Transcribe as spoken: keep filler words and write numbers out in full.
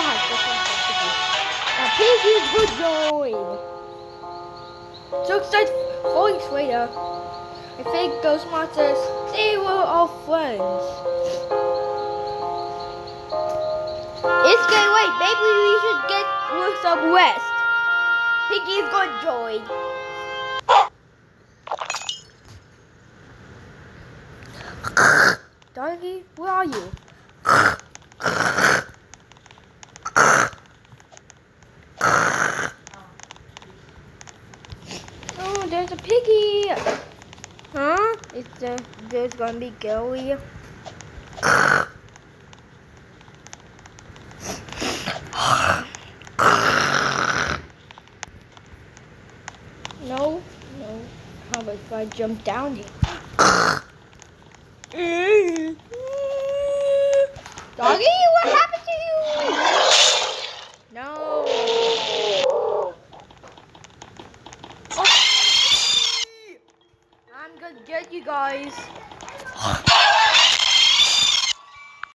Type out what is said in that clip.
Now Piggy will join. So excited four weeks later. I think those monsters, they were all friends. It's getting late. Maybe we should get some rest. Piggy's gonna join. Doggy, where are you? Oh, there's a piggy. Huh? Is there, there's gonna be girly. No, no. How about if I jump down here? Doggy, what happened to you? No. I'm gonna get you guys.